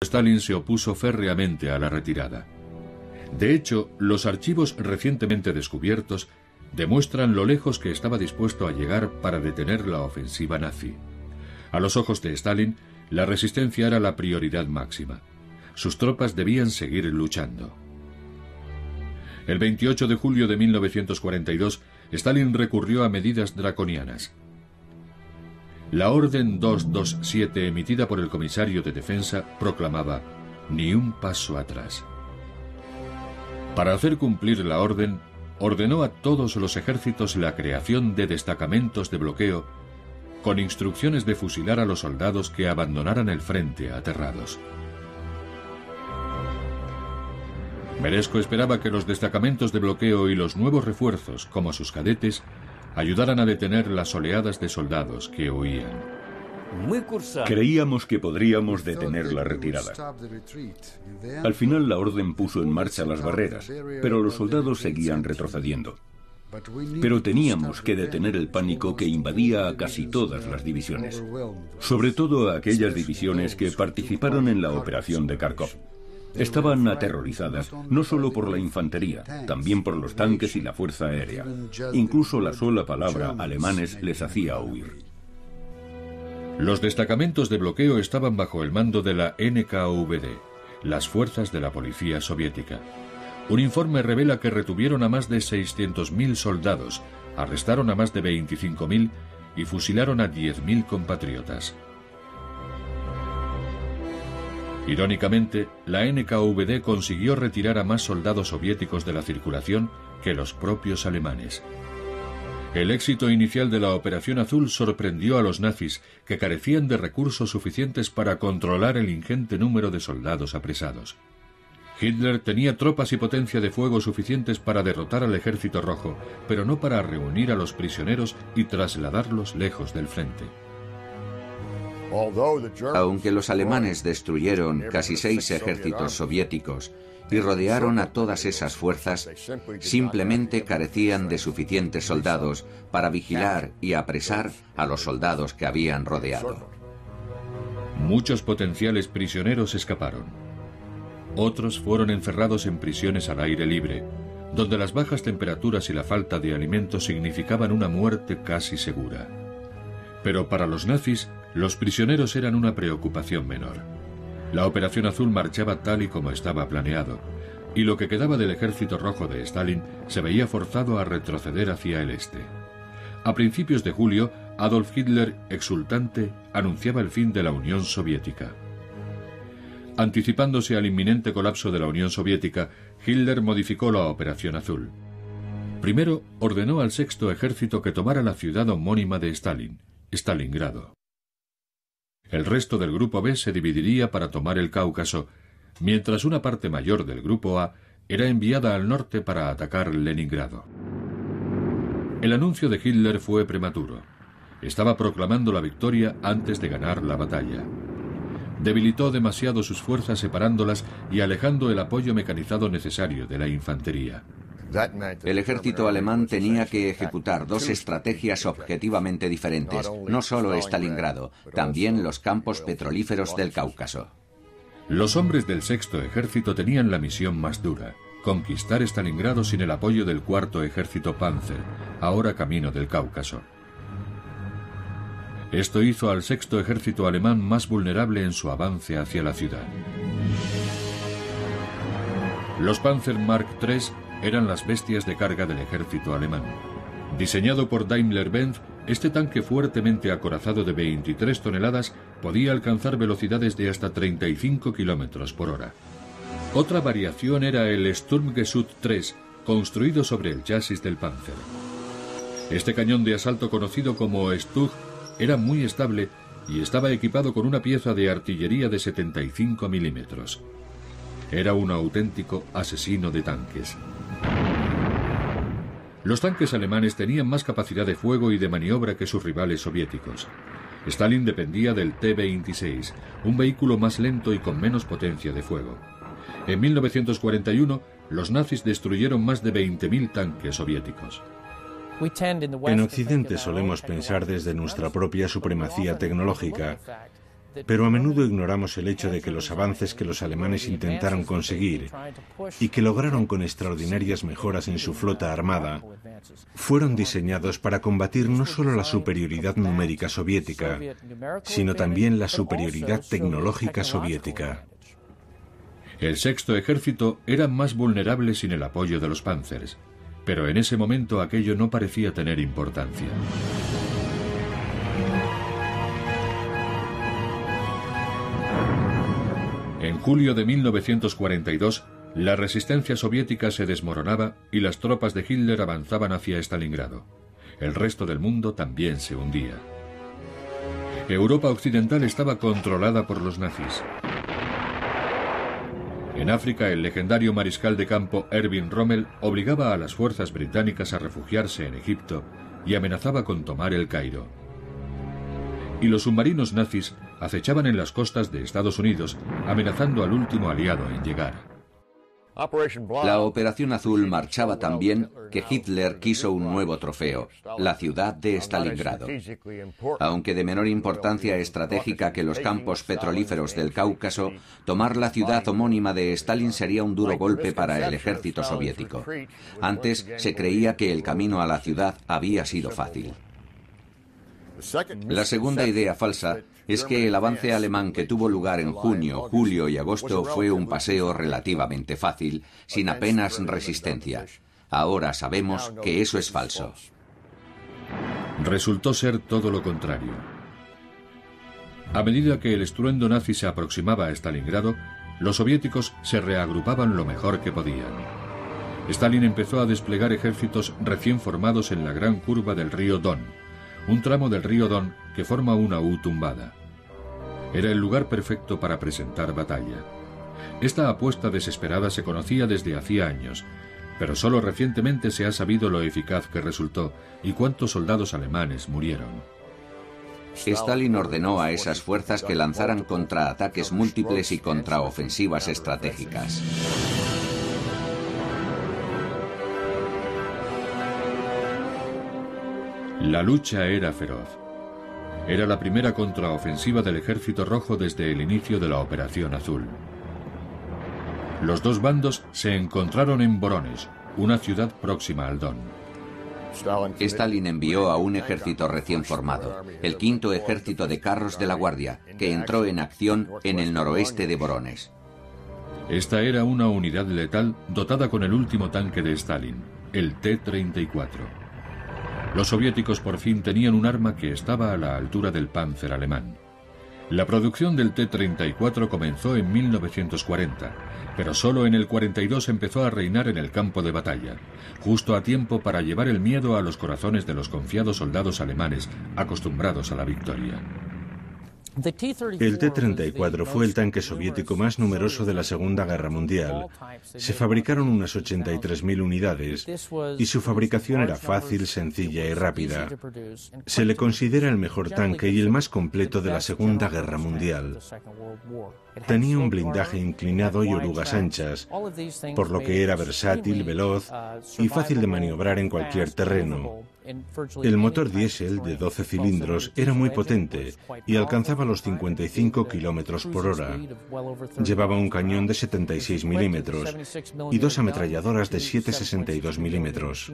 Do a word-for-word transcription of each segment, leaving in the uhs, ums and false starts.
Stalin se opuso férreamente a la retirada. De hecho, los archivos recientemente descubiertos demuestran lo lejos que estaba dispuesto a llegar para detener la ofensiva nazi. A los ojos de Stalin, la resistencia era la prioridad máxima. Sus tropas debían seguir luchando. El veintiocho de julio de mil novecientos cuarenta y dos, Stalin recurrió a medidas draconianas. La Orden doscientos veintisiete emitida por el comisario de defensa proclamaba «ni un paso atrás». Para hacer cumplir la orden, ordenó a todos los ejércitos la creación de destacamentos de bloqueo con instrucciones de fusilar a los soldados que abandonaran el frente aterrados. Meresco esperaba que los destacamentos de bloqueo y los nuevos refuerzos, como sus cadetes, ayudaran a detener las oleadas de soldados que huían. Creíamos que podríamos detener la retirada. Al final la orden puso en marcha las barreras, pero los soldados seguían retrocediendo. Pero teníamos que detener el pánico que invadía a casi todas las divisiones, sobre todo a aquellas divisiones que participaron en la operación de Kharkov. Estaban aterrorizadas, no solo por la infantería, también por los tanques y la fuerza aérea. Incluso la sola palabra alemanes les hacía huir. Los destacamentos de bloqueo estaban bajo el mando de la N K V D, las fuerzas de la policía soviética. Un informe revela que retuvieron a más de seiscientos mil soldados, arrestaron a más de veinticinco mil y fusilaron a diez mil compatriotas. Irónicamente, la N K V D consiguió retirar a más soldados soviéticos de la circulación que los propios alemanes. El éxito inicial de la Operación Azul sorprendió a los nazis, que carecían de recursos suficientes para controlar el ingente número de soldados apresados. Hitler tenía tropas y potencia de fuego suficientes para derrotar al Ejército Rojo, pero no para reunir a los prisioneros y trasladarlos lejos del frente. Aunque los alemanes destruyeron casi seis ejércitos soviéticos y rodearon a todas esas fuerzas, simplemente carecían de suficientes soldados para vigilar y apresar a los soldados que habían rodeado. Muchos potenciales prisioneros escaparon. Otros fueron encerrados en prisiones al aire libre, donde las bajas temperaturas y la falta de alimentos significaban una muerte casi segura. Pero para los nazis, los prisioneros eran una preocupación menor. La Operación Azul marchaba tal y como estaba planeado, y lo que quedaba del Ejército Rojo de Stalin se veía forzado a retroceder hacia el este. A principios de julio, Adolf Hitler, exultante, anunciaba el fin de la Unión Soviética. Anticipándose al inminente colapso de la Unión Soviética, Hitler modificó la Operación Azul. Primero, ordenó al Sexto Ejército que tomara la ciudad homónima de Stalin, Stalingrado. El resto del Grupo B se dividiría para tomar el Cáucaso, mientras una parte mayor del Grupo A era enviada al norte para atacar Leningrado. El anuncio de Hitler fue prematuro. Estaba proclamando la victoria antes de ganar la batalla. Debilitó demasiado sus fuerzas separándolas y alejando el apoyo mecanizado necesario de la infantería. El ejército alemán tenía que ejecutar dos estrategias objetivamente diferentes, no solo Stalingrado, también los campos petrolíferos del Cáucaso. Los hombres del Sexto Ejército tenían la misión más dura, conquistar Stalingrado sin el apoyo del Cuarto Ejército Panzer, ahora camino del Cáucaso. Esto hizo al Sexto Ejército alemán más vulnerable en su avance hacia la ciudad. Los Panzer Mark tres eran las bestias de carga del ejército alemán. Diseñado por Daimler-Benz, este tanque fuertemente acorazado de veintitrés toneladas podía alcanzar velocidades de hasta treinta y cinco kilómetros por hora. Otra variación era el Sturmgeschütz tres, construido sobre el chasis del Panzer. Este cañón de asalto conocido como Stug era muy estable y estaba equipado con una pieza de artillería de setenta y cinco milímetros. Era un auténtico asesino de tanques. Los tanques alemanes tenían más capacidad de fuego y de maniobra que sus rivales soviéticos. Stalin dependía del T veintiséis, un vehículo más lento y con menos potencia de fuego. En mil novecientos cuarenta y uno, los nazis destruyeron más de veinte mil tanques soviéticos. En Occidente solemos pensar desde nuestra propia supremacía tecnológica, pero a menudo ignoramos el hecho de que los avances que los alemanes intentaron conseguir y que lograron con extraordinarias mejoras en su flota armada fueron diseñados para combatir no solo la superioridad numérica soviética, sino también la superioridad tecnológica soviética. El sexto ejército era más vulnerable sin el apoyo de los Panzers, pero en ese momento aquello no parecía tener importancia. En julio de mil novecientos cuarenta y dos, la resistencia soviética se desmoronaba y las tropas de Hitler avanzaban hacia Stalingrado. El resto del mundo también se hundía. Europa occidental estaba controlada por los nazis. En África, el legendario mariscal de campo Erwin Rommel obligaba a las fuerzas británicas a refugiarse en Egipto y amenazaba con tomar el Cairo. Y los submarinos nazis acechaban en las costas de Estados Unidos, amenazando al último aliado en llegar. La Operación Azul marchaba tan bien que Hitler quiso un nuevo trofeo, la ciudad de Stalingrado. Aunque de menor importancia estratégica que los campos petrolíferos del Cáucaso, tomar la ciudad homónima de Stalin sería un duro golpe para el ejército soviético. Antes se creía que el camino a la ciudad había sido fácil. La segunda idea falsa es que el avance alemán que tuvo lugar en junio, julio y agosto fue un paseo relativamente fácil, sin apenas resistencia. Ahora sabemos que eso es falso. Resultó ser todo lo contrario. A medida que el estruendo nazi se aproximaba a Stalingrado, los soviéticos se reagrupaban lo mejor que podían. Stalin empezó a desplegar ejércitos recién formados en la gran curva del río Don, un tramo del río Don que forma una U tumbada. Era el lugar perfecto para presentar batalla. Esta apuesta desesperada se conocía desde hacía años, pero solo recientemente se ha sabido lo eficaz que resultó y cuántos soldados alemanes murieron. Stalin ordenó a esas fuerzas que lanzaran contraataques múltiples y contraofensivas estratégicas. La lucha era feroz. Era la primera contraofensiva del Ejército Rojo desde el inicio de la Operación Azul. Los dos bandos se encontraron en Voronezh, una ciudad próxima al Don. Stalin envió a un ejército recién formado, el quinto ejército de carros de la Guardia, que entró en acción en el noroeste de Voronezh. Esta era una unidad letal dotada con el último tanque de Stalin, el T treinta y cuatro. Los soviéticos por fin tenían un arma que estaba a la altura del Panzer alemán. La producción del T treinta y cuatro comenzó en mil novecientos cuarenta, pero solo en el cuarenta y dos empezó a reinar en el campo de batalla, justo a tiempo para llevar el miedo a los corazones de los confiados soldados alemanes acostumbrados a la victoria. El T treinta y cuatro fue el tanque soviético más numeroso de la Segunda Guerra Mundial. Se fabricaron unas ochenta y tres mil unidades y su fabricación era fácil, sencilla y rápida. Se le considera el mejor tanque y el más completo de la Segunda Guerra Mundial. Tenía un blindaje inclinado y orugas anchas, por lo que era versátil, veloz y fácil de maniobrar en cualquier terreno. El motor diésel de doce cilindros era muy potente y alcanzaba los cincuenta y cinco kilómetros por hora. Llevaba un cañón de setenta y seis milímetros y dos ametralladoras de siete coma sesenta y dos milímetros.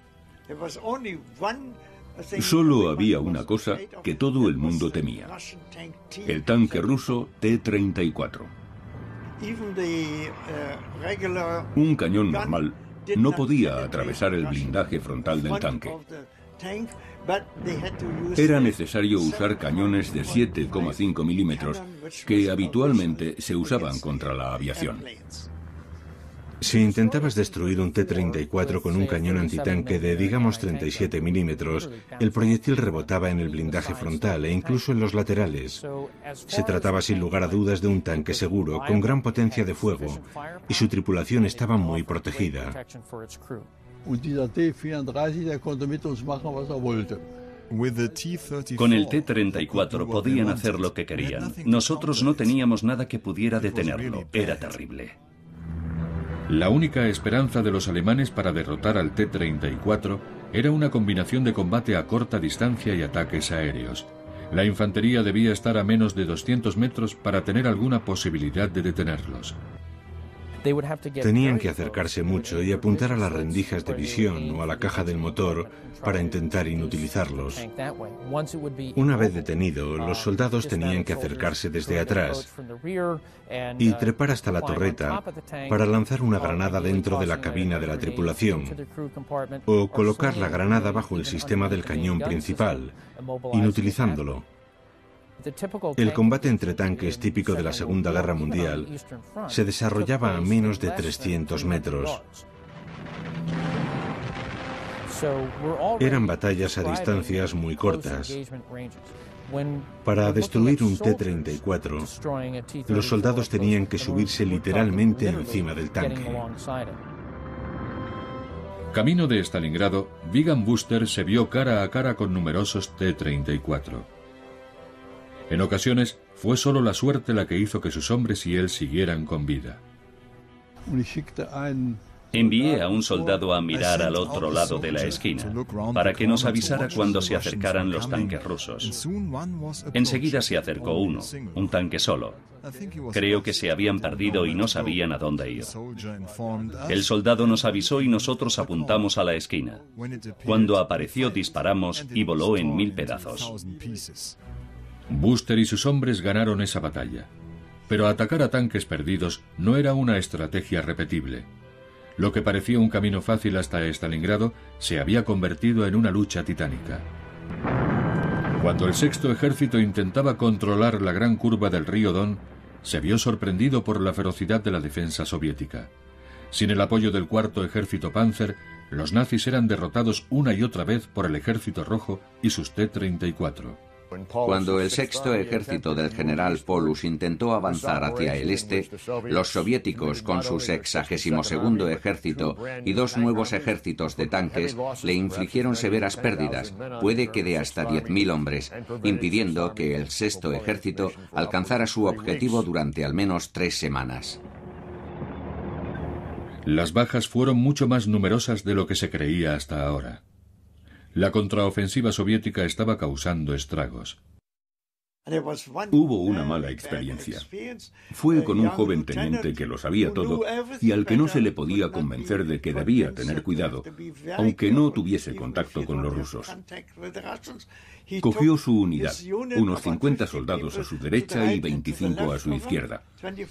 Solo había una cosa que todo el mundo temía: el tanque ruso T treinta y cuatro. Un cañón normal no podía atravesar el blindaje frontal del tanque. Era necesario usar cañones de siete coma cinco milímetros que habitualmente se usaban contra la aviación. Si intentabas destruir un T treinta y cuatro con un cañón antitanque de, digamos, treinta y siete milímetros, el proyectil rebotaba en el blindaje frontal e incluso en los laterales. Se trataba sin lugar a dudas de un tanque seguro, con gran potencia de fuego, y su tripulación estaba muy protegida. Con el T treinta y cuatro podían hacer lo que querían. Nosotros no teníamos nada que pudiera detenerlo. Era terrible. La única esperanza de los alemanes para derrotar al T treinta y cuatro era una combinación de combate a corta distancia y ataques aéreos. La infantería debía estar a menos de doscientos metros para tener alguna posibilidad de detenerlos. Tenían que acercarse mucho y apuntar a las rendijas de visión o a la caja del motor para intentar inutilizarlos. Una vez detenido, los soldados tenían que acercarse desde atrás y trepar hasta la torreta para lanzar una granada dentro de la cabina de la tripulación o colocar la granada bajo el sistema del cañón principal, inutilizándolo. El combate entre tanques típico de la Segunda Guerra Mundial se desarrollaba a menos de trescientos metros. Eran batallas a distancias muy cortas. Para destruir un T treinta y cuatro, los soldados tenían que subirse literalmente encima del tanque. Camino de Stalingrado, Vigan Buster se vio cara a cara con numerosos T treinta y cuatro. En ocasiones, fue solo la suerte la que hizo que sus hombres y él siguieran con vida. Envié a un soldado a mirar al otro lado de la esquina, para que nos avisara cuando se acercaran los tanques rusos. Enseguida se acercó uno, un tanque solo. Creo que se habían perdido y no sabían a dónde ir. El soldado nos avisó y nosotros apuntamos a la esquina. Cuando apareció disparamos y voló en mil pedazos. Buster y sus hombres ganaron esa batalla, pero atacar a tanques perdidos no era una estrategia repetible. Lo que parecía un camino fácil hasta Stalingrado se había convertido en una lucha titánica. Cuando el Sexto Ejército intentaba controlar la gran curva del río Don, se vio sorprendido por la ferocidad de la defensa soviética. Sin el apoyo del Cuarto Ejército Panzer, los nazis eran derrotados una y otra vez por el Ejército Rojo y sus T treinta y cuatro. Cuando el sexto ejército del general Paulus intentó avanzar hacia el este, los soviéticos, con su sexagésimo segundo ejército y dos nuevos ejércitos de tanques, le infligieron severas pérdidas, puede que de hasta diez mil hombres, impidiendo que el sexto ejército alcanzara su objetivo durante al menos tres semanas. Las bajas fueron mucho más numerosas de lo que se creía hasta ahora. La contraofensiva soviética estaba causando estragos. Hubo una mala experiencia. Fue con un joven teniente que lo sabía todo y al que no se le podía convencer de que debía tener cuidado, aunque no tuviese contacto con los rusos. Cogió su unidad, unos cincuenta soldados a su derecha y veinticinco a su izquierda,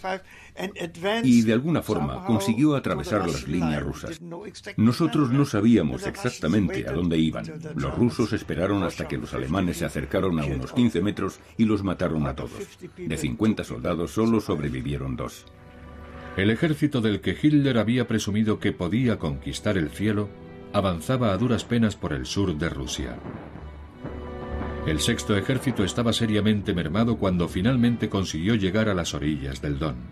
y de alguna forma consiguió atravesar las líneas rusas. Nosotros no sabíamos exactamente a dónde iban. Los rusos esperaron hasta que los alemanes se acercaron a unos quince metros y los mataron a todos. De cincuenta soldados solo sobrevivieron dos. El ejército del que Hitler había presumido que podía conquistar el cielo avanzaba a duras penas por el sur de Rusia. El sexto ejército estaba seriamente mermado cuando finalmente consiguió llegar a las orillas del Don.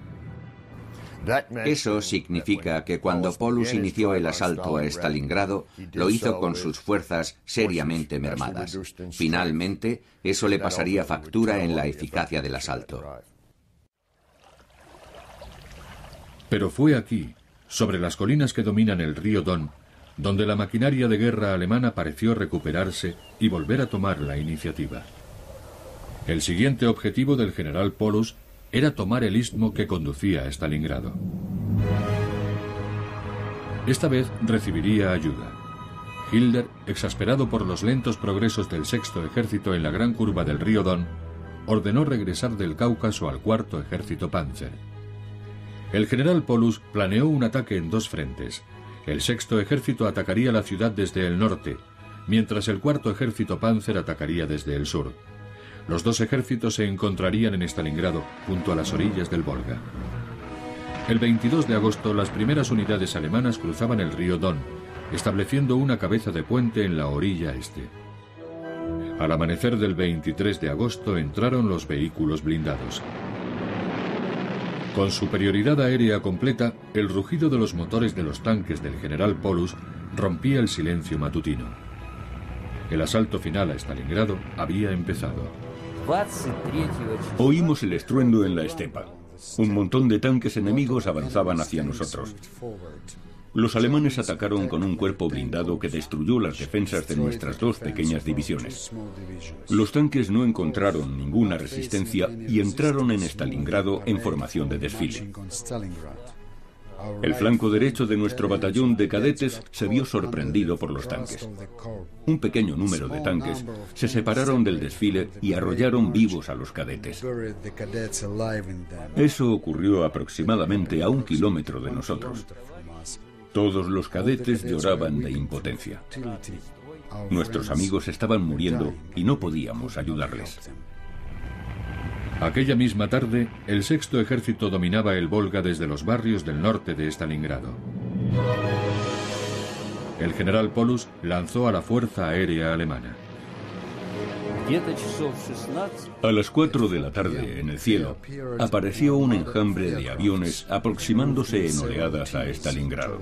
Eso significa que cuando Paulus inició el asalto a Stalingrado, lo hizo con sus fuerzas seriamente mermadas. Finalmente, eso le pasaría factura en la eficacia del asalto. Pero fue aquí, sobre las colinas que dominan el río Don, donde la maquinaria de guerra alemana pareció recuperarse y volver a tomar la iniciativa. El siguiente objetivo del general Paulus era tomar el istmo que conducía a Stalingrado. Esta vez recibiría ayuda. Hitler, exasperado por los lentos progresos del sexto ejército en la gran curva del río Don, ordenó regresar del Cáucaso al cuarto ejército Panzer. El general Paulus planeó un ataque en dos frentes. El sexto ejército atacaría la ciudad desde el norte, mientras el cuarto ejército Panzer atacaría desde el sur. Los dos ejércitos se encontrarían en Stalingrado, junto a las orillas del Volga. El veintidós de agosto, las primeras unidades alemanas cruzaban el río Don, estableciendo una cabeza de puente en la orilla este. Al amanecer del veintitrés de agosto entraron los vehículos blindados. Con superioridad aérea completa, el rugido de los motores de los tanques del general Paulus rompía el silencio matutino. El asalto final a Stalingrado había empezado. Oímos el estruendo en la estepa. Un montón de tanques enemigos avanzaban hacia nosotros. Los alemanes atacaron con un cuerpo blindado que destruyó las defensas de nuestras dos pequeñas divisiones. Los tanques no encontraron ninguna resistencia y entraron en Stalingrado en formación de desfile. El flanco derecho de nuestro batallón de cadetes se vio sorprendido por los tanques. Un pequeño número de tanques se separaron del desfile y arrollaron vivos a los cadetes. Eso ocurrió aproximadamente a un kilómetro de nosotros. Todos los cadetes lloraban de impotencia. Nuestros amigos estaban muriendo y no podíamos ayudarles. Aquella misma tarde, el sexto ejército dominaba el Volga desde los barrios del norte de Stalingrado. El general Paulus lanzó a la fuerza aérea alemana. A las cuatro de la tarde, en el cielo, apareció un enjambre de aviones aproximándose en oleadas a Stalingrado.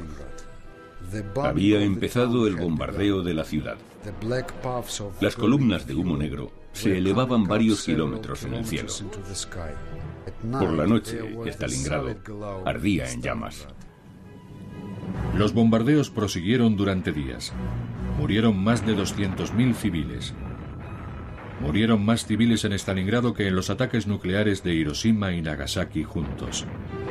Había empezado el bombardeo de la ciudad. Las columnas de humo negro se elevaban varios kilómetros en el cielo. Por la noche, Stalingrado ardía en llamas. Los bombardeos prosiguieron durante días. Murieron más de doscientos mil civiles. Murieron más civiles en Stalingrado que en los ataques nucleares de Hiroshima y Nagasaki juntos.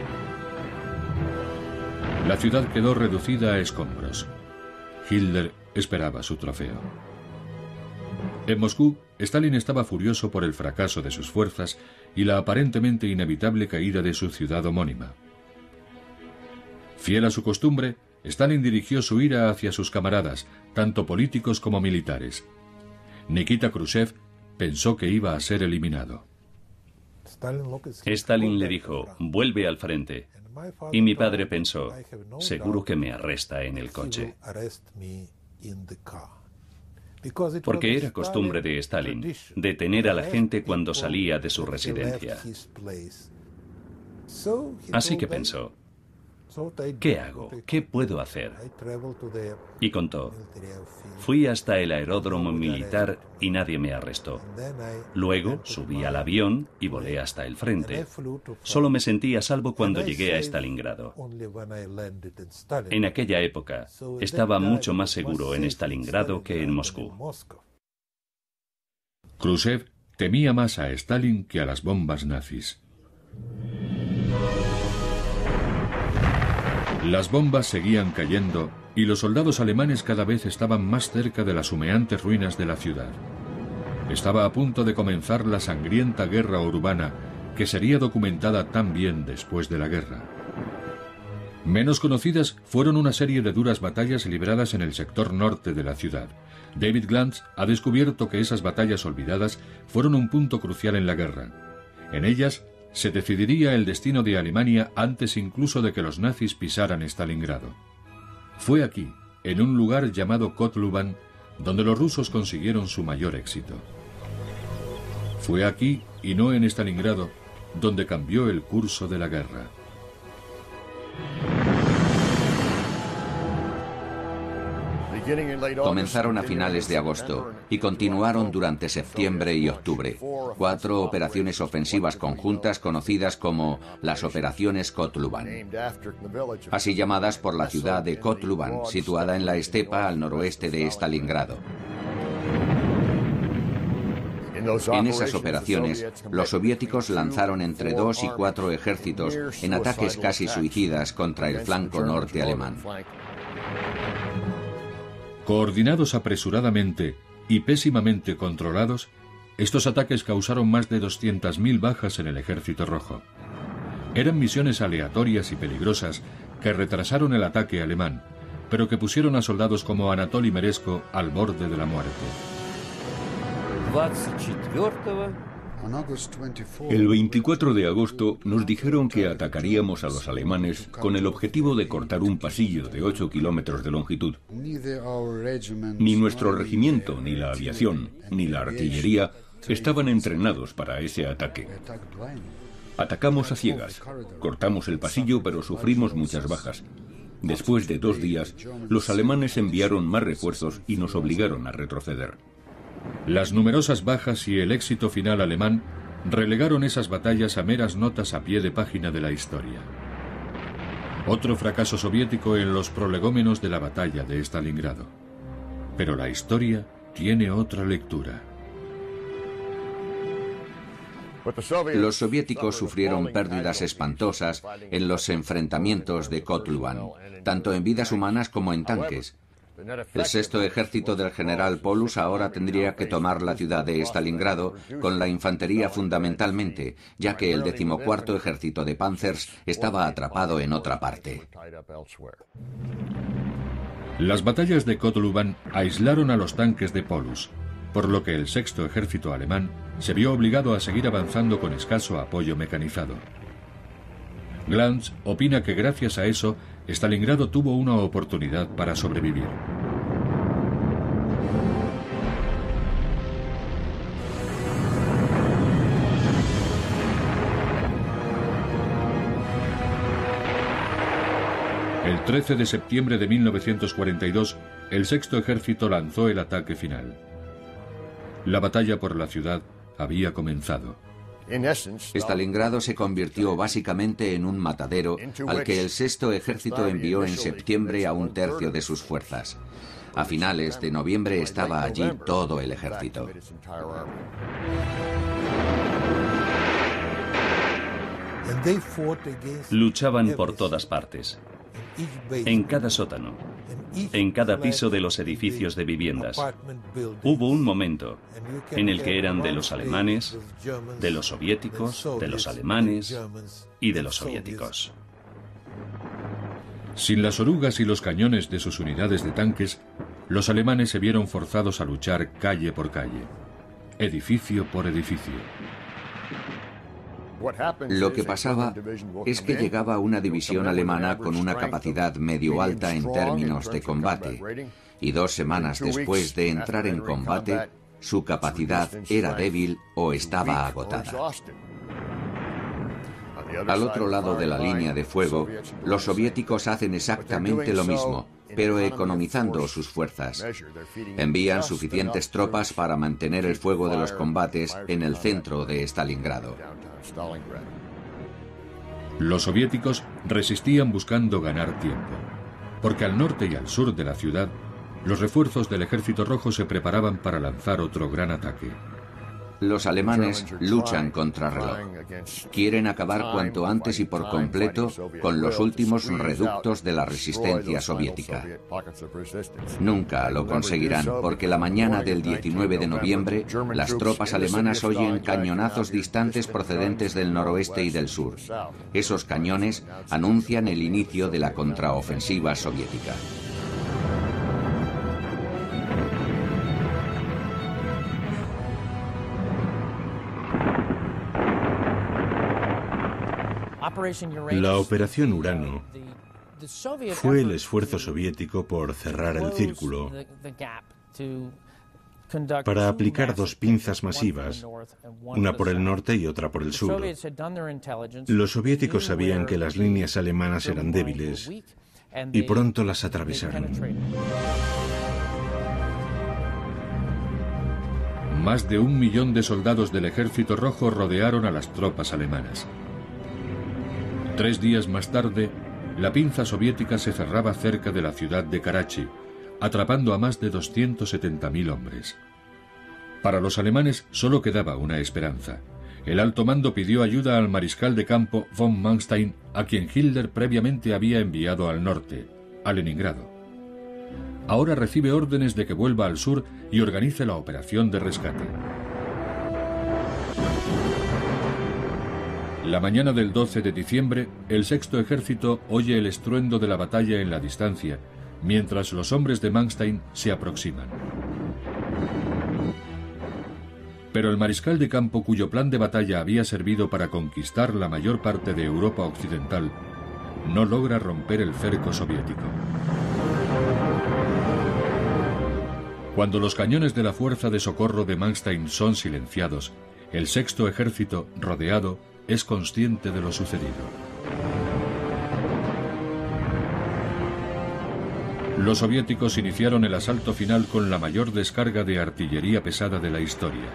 La ciudad quedó reducida a escombros. Hitler esperaba su trofeo. En Moscú, Stalin estaba furioso por el fracaso de sus fuerzas y la aparentemente inevitable caída de su ciudad homónima. Fiel a su costumbre, Stalin dirigió su ira hacia sus camaradas, tanto políticos como militares. Nikita Khrushchev pensó que iba a ser eliminado. Stalin le dijo, vuelve al frente. Y mi padre pensó, seguro que me arresta en el coche. Porque era costumbre de Stalin detener a la gente cuando salía de su residencia. Así que pensó, ¿qué hago? ¿Qué puedo hacer? Y contó, fui hasta el aeródromo militar y nadie me arrestó. Luego subí al avión y volé hasta el frente. Solo me sentí a salvo cuando llegué a Stalingrado. En aquella época estaba mucho más seguro en Stalingrado que en Moscú. Khrushchev temía más a Stalin que a las bombas nazis. Las bombas seguían cayendo y los soldados alemanes cada vez estaban más cerca de las humeantes ruinas de la ciudad. Estaba a punto de comenzar la sangrienta guerra urbana que sería documentada también después de la guerra. Menos conocidas fueron una serie de duras batallas libradas en el sector norte de la ciudad. David Glantz ha descubierto que esas batallas olvidadas fueron un punto crucial en la guerra. En ellas se decidiría el destino de Alemania antes incluso de que los nazis pisaran Stalingrado. Fue aquí, en un lugar llamado Kotluban, donde los rusos consiguieron su mayor éxito. Fue aquí, y no en Stalingrado, donde cambió el curso de la guerra. Comenzaron a finales de agosto y continuaron durante septiembre y octubre. Cuatro operaciones ofensivas conjuntas conocidas como las operaciones Kotluban, así llamadas por la ciudad de Kotluban, situada en la estepa al noroeste de Stalingrado. En esas operaciones, los soviéticos lanzaron entre dos y cuatro ejércitos en ataques casi suicidas contra el flanco norte alemán. Coordinados apresuradamente y pésimamente controlados, estos ataques causaron más de doscientas mil bajas en el Ejército Rojo. Eran misiones aleatorias y peligrosas que retrasaron el ataque alemán, pero que pusieron a soldados como Anatoly Meresko al borde de la muerte. El veinticuatro de agosto nos dijeron que atacaríamos a los alemanes con el objetivo de cortar un pasillo de ocho kilómetros de longitud. Ni nuestro regimiento, ni la aviación, ni la artillería estaban entrenados para ese ataque. Atacamos a ciegas, cortamos el pasillo, pero sufrimos muchas bajas. Después de dos días, los alemanes enviaron más refuerzos y nos obligaron a retroceder. Las numerosas bajas y el éxito final alemán relegaron esas batallas a meras notas a pie de página de la historia. Otro fracaso soviético en los prolegómenos de la batalla de Stalingrado. Pero la historia tiene otra lectura. Los soviéticos sufrieron pérdidas espantosas en los enfrentamientos de Kotluban, tanto en vidas humanas como en tanques. El sexto ejército del general Paulus ahora tendría que tomar la ciudad de Stalingrado con la infantería fundamentalmente, ya que el decimocuarto ejército de Panzers estaba atrapado en otra parte. Las batallas de Kotluban aislaron a los tanques de Paulus, por lo que el sexto ejército alemán se vio obligado a seguir avanzando con escaso apoyo mecanizado. Glantz opina que gracias a eso, Stalingrado tuvo una oportunidad para sobrevivir. El trece de septiembre de mil novecientos cuarenta y dos, el sexto ejército lanzó el ataque final. La batalla por la ciudad había comenzado. Stalingrado se convirtió básicamente en un matadero al que el sexto ejército envió en septiembre a un tercio de sus fuerzas. A finales de noviembre estaba allí todo el ejército. Luchaban por todas partes, en cada sótano, en cada piso de los edificios de viviendas. Hubo un momento en el que eran de los alemanes, de los soviéticos, de los alemanes y de los soviéticos. Sin las orugas y los cañones de sus unidades de tanques, los alemanes se vieron forzados a luchar calle por calle, edificio por edificio. Lo que pasaba es que llegaba una división alemana con una capacidad medio alta en términos de combate, y dos semanas después de entrar en combate, su capacidad era débil o estaba agotada. Al otro lado de la línea de fuego, los soviéticos hacen exactamente lo mismo, pero economizando sus fuerzas. Envían suficientes tropas para mantener el fuego de los combates en el centro de Stalingrado. Los soviéticos resistían buscando ganar tiempo, porque al norte y al sur de la ciudad, los refuerzos del Ejército Rojo se preparaban para lanzar otro gran ataque. Los alemanes luchan contra reloj. Quieren acabar cuanto antes y por completo con los últimos reductos de la resistencia soviética. Nunca lo conseguirán porque la mañana del diecinueve de noviembre las tropas alemanas oyen cañonazos distantes procedentes del noroeste y del sur. Esos cañones anuncian el inicio de la contraofensiva soviética. La Operación Urano fue el esfuerzo soviético por cerrar el círculo, para aplicar dos pinzas masivas, una por el norte y otra por el sur. Los soviéticos sabían que las líneas alemanas eran débiles y pronto las atravesaron. Más de un millón de soldados del Ejército Rojo rodearon a las tropas alemanas. Tres días más tarde, la pinza soviética se cerraba cerca de la ciudad de Karachi, atrapando a más de doscientos setenta mil hombres. Para los alemanes solo quedaba una esperanza. El alto mando pidió ayuda al mariscal de campo von Manstein, a quien Hitler previamente había enviado al norte, a Leningrado. Ahora recibe órdenes de que vuelva al sur y organice la operación de rescate. La mañana del doce de diciembre, el sexto ejército oye el estruendo de la batalla en la distancia, mientras los hombres de Manstein se aproximan. Pero el mariscal de campo, cuyo plan de batalla había servido para conquistar la mayor parte de Europa occidental, no logra romper el cerco soviético. Cuando los cañones de la fuerza de socorro de Manstein son silenciados, el sexto ejército, rodeado, es consciente de lo sucedido. Los soviéticos iniciaron el asalto final con la mayor descarga de artillería pesada de la historia.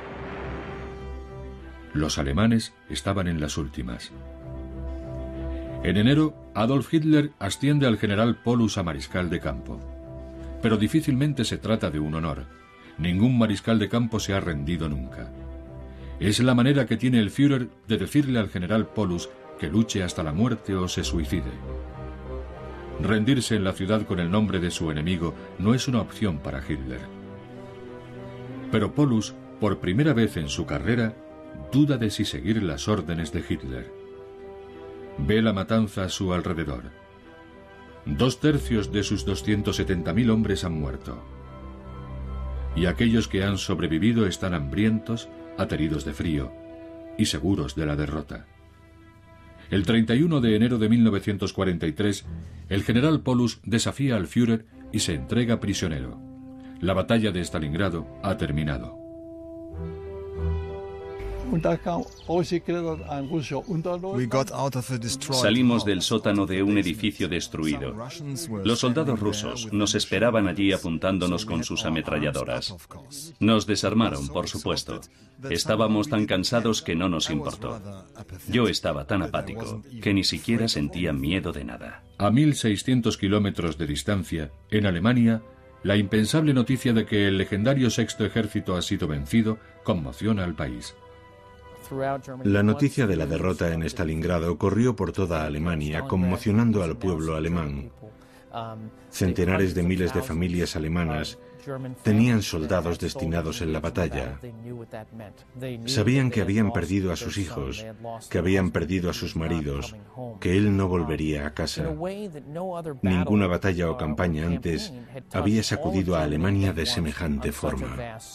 Los alemanes estaban en las últimas. En enero, Adolf Hitler asciende al general Paulus a mariscal de campo. Pero difícilmente se trata de un honor. Ningún mariscal de campo se ha rendido nunca. Es la manera que tiene el Führer de decirle al general Paulus que luche hasta la muerte o se suicide. Rendirse en la ciudad con el nombre de su enemigo no es una opción para Hitler. Pero Paulus, por primera vez en su carrera, duda de si seguir las órdenes de Hitler. Ve la matanza a su alrededor. Dos tercios de sus doscientos setenta mil hombres han muerto. Y aquellos que han sobrevivido están hambrientos, ateridos de frío y seguros de la derrota. El treinta y uno de enero de mil novecientos cuarenta y tres, el general Paulus desafía al Führer y se entrega prisionero. La batalla de Stalingrado ha terminado. Salimos del sótano de un edificio destruido. Los soldados rusos nos esperaban allí apuntándonos con sus ametralladoras. Nos desarmaron, por supuesto. Estábamos tan cansados que no nos importó. Yo estaba tan apático que ni siquiera sentía miedo de nada. A mil seiscientos kilómetros de distancia, en Alemania, la impensable noticia de que el legendario Sexto Ejército ha sido vencido conmociona al país. La noticia de la derrota en Stalingrado corrió por toda Alemania, conmocionando al pueblo alemán. Centenares de miles de familias alemanas tenían soldados destinados en la batalla. Sabían que habían perdido a sus hijos, que habían perdido a sus maridos, que él no volvería a casa. Ninguna batalla o campaña antes había sacudido a Alemania de semejante forma.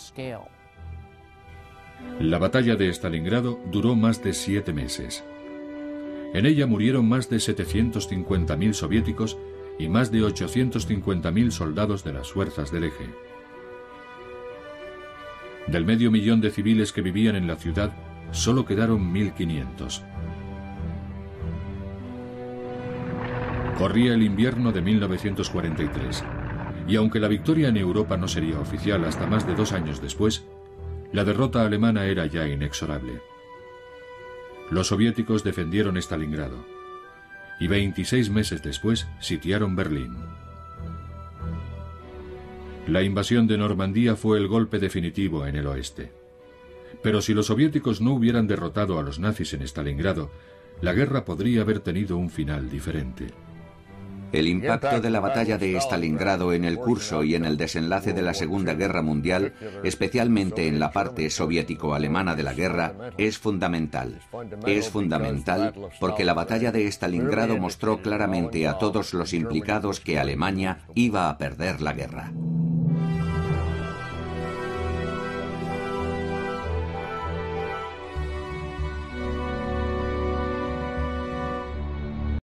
La batalla de Stalingrado duró más de siete meses. En ella murieron más de setecientos cincuenta mil soviéticos y más de ochocientos cincuenta mil soldados de las fuerzas del eje. Del medio millón de civiles que vivían en la ciudad, solo quedaron mil quinientos. Corría el invierno de mil novecientos cuarenta y tres, y aunque la victoria en Europa no sería oficial hasta más de dos años después, la derrota alemana era ya inexorable. Los soviéticos defendieron Stalingrado y veintiséis meses después sitiaron Berlín. La invasión de Normandía fue el golpe definitivo en el oeste. Pero si los soviéticos no hubieran derrotado a los nazis en Stalingrado, la guerra podría haber tenido un final diferente. El impacto de la batalla de Stalingrado en el curso y en el desenlace de la Segunda Guerra Mundial, especialmente en la parte soviético-alemana de la guerra, es fundamental. Es fundamental porque la batalla de Stalingrado mostró claramente a todos los implicados que Alemania iba a perder la guerra.